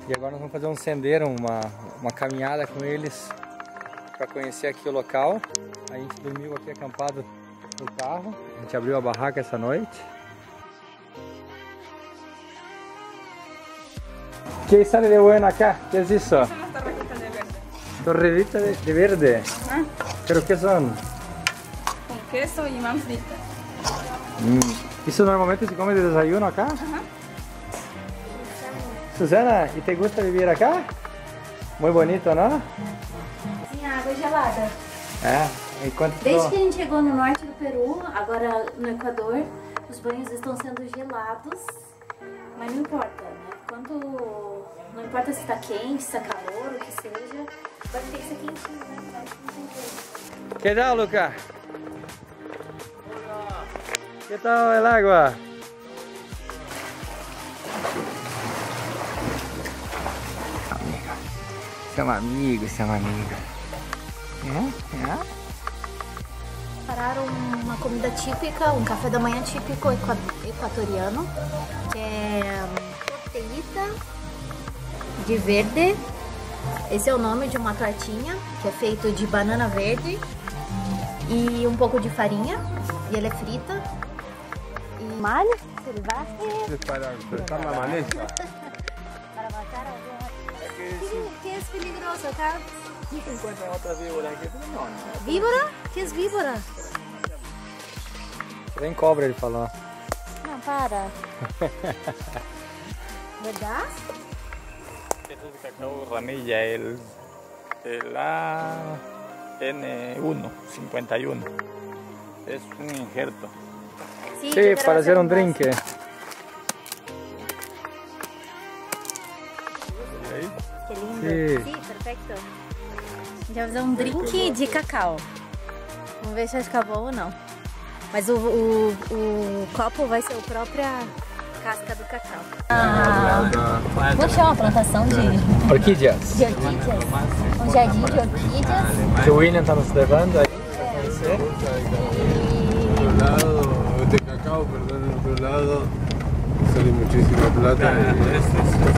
E agora nós vamos fazer um sendeiro, uma caminhada com eles para conhecer aqui o local. A gente dormiu aqui acampado no carro, a gente abriu a barraca essa noite. ¿Qué sale de bueno acá? ¿Qué es eso? Son las torrejitas de verde. Torreditas de verde. ¿Ah? ¿Pero qué son? Con queso y manfrita. ¿Eso normalmente se come de desayuno acá? Ajá. Susana, ¿y te gusta vivir acá? Muy bonito, ¿no? Sim, a água é gelada. Enquanto Desde que a gente chegou no norte do Peru, agora no Equador, os banhos estão sendo gelados, mas não importa, né? Não importa se está quente, se está calor, o que seja, vai ter que ser quentinho, né? ¿Qué tal, Luca? ¿Qué tal el agua? Seu amigo. Prepararam uma comida típica, um café da manhã típico equatoriano, que é tortellita de verde. Esse é o nome de uma tortinha, que é feito de banana verde e um pouco de farinha, e ela é frita. E malho, silvaje, Para cortar la maleza. para matar alguma... Que é peligroso, tá? ¿No se encuentran otras víboras aquí? No. Víbora? Que é víbora? Tem cobra, ele falou. Não, para. Verdade? Este es el cacao ramilla, el AN1 51. Es un injerto. Sí, para hacer un drink. Que lindo. Sim. Sim, perfeito. A gente vai fazer um drink de cacau. Vamos ver se vai ficar bom ou não. Mas o copo vai ser a própria casca do cacau. Como chama a plantação de Orquídeas. orquídeas? Um jardim de orquídeas. Que o William está nos levando aí para conhecer. En otro lado de cacao, perdón, en otro lado sale muchísima plata.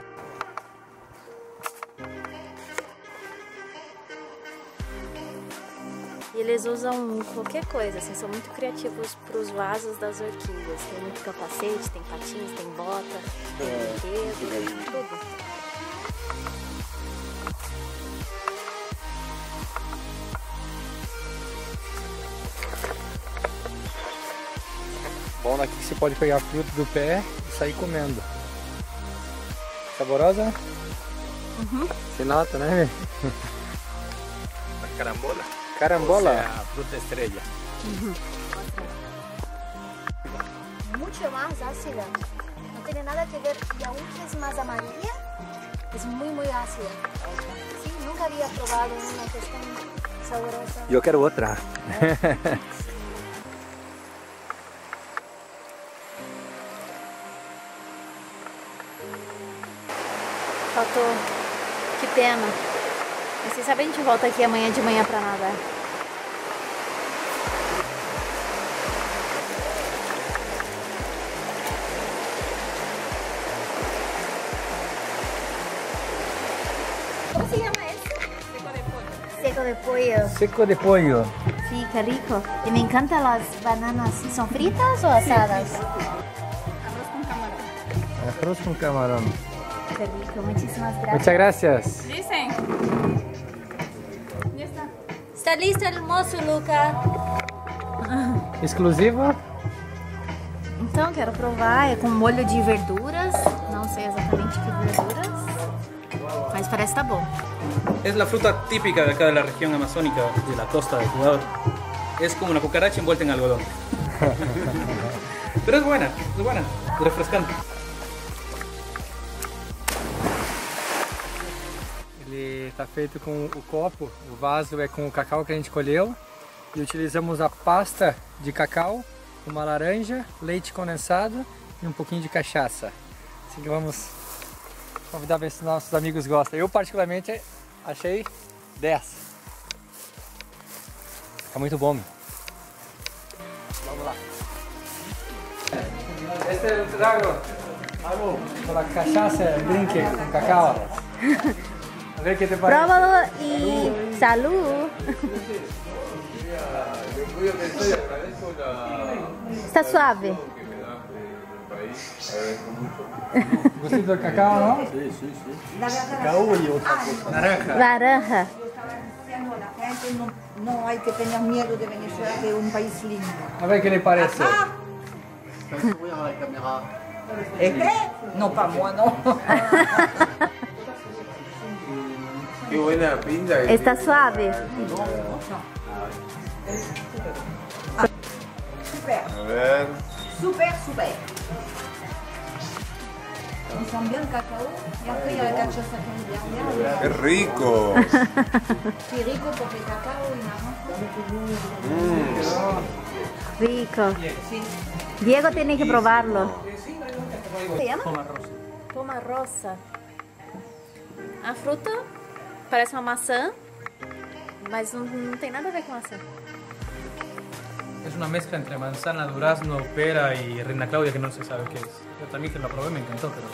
E eles usam qualquer coisa, assim, são muito criativos para os vasos das orquídeas. Tem muito capacete, tem patins, tem bota, tem brinquedo, tudo. Bom daqui que você pode pegar fruto do pé e sair comendo. Saborosa? Se nota, né? La carambola. Carambola. O sea, fruta estrella. Mucho más ácida. No tiene nada que ver, y aunque es más amarilla, es muy, muy ácida. Sí, nunca había probado una que es tan saborosa. Eu quero outra. Faltou. Que pena. Mas vocês sabem, a gente volta aqui amanhã de manhã pra nadar. Como se llama esse? Seco de pollo. Seco de pollo. Seco de pollo. Sí, qué rico. Y me encantan las bananas. ¿Son fritas o asadas? Arroz con camarón. Arroz com camarão. Qué rico, muchísimas gracias. Muchas gracias. Dicen. Ya está. Está listo el almoço, Luca. Exclusivo? Então, quero provar. É com molho de verduras. Não sei exatamente que verduras. Mas parece que tá bom. Es la fruta típica de acá de la región amazónica, de la costa de Ecuador. Es como una cucaracha envuelta en algodón. Pero es buena, refrescante. Ele está feito com o copo, o vaso é com o cacau que a gente colheu. E utilizamos a pasta de cacau, uma laranja, leite condensado e um pouquinho de cachaça. Assim que vamos convidar ver se nossos amigos gostam. Eu particularmente achei 10. Tá muito bom. Vamos lá. Este é o trago. Con la cachaza, el drink con cacao. A ver qué te parece. Pruébalo y salud. Voy a pensar y agradezco la... Está suave. que me da del país. Agradezco mucho. Gustito del cacao, ¿no? Cacao y otra cosa. Naranja. Laranja. Diciendo a la gente no hay que tener miedo de Venezuela, que es un país lindo. A ver qué le parece. No, para moi, no. Qué buena pinta. que Está tiene. suave. Super, A ver. super, super. Ils sont bien le cacao. Et après, il y a la cachaça qui est derrière. Qué rico. C'est rico porque el cacao y naranja. Rico. Diego tiene que probarlo. ¿Se llama? Toma rosa. Toma rosa. A fruta parece uma maçã, mas não tem nada a ver com maçã. Es una mezcla entre manzana, durazno, pera y reina Claudia que no se sabe qué es. Yo también que la probé me encantó, pero...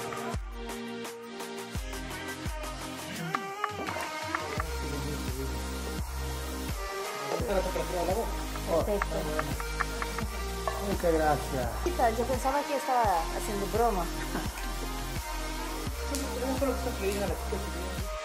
Muchas gracias. Yo pensaba que estaba haciendo broma. Yo creo que está pedida la chica.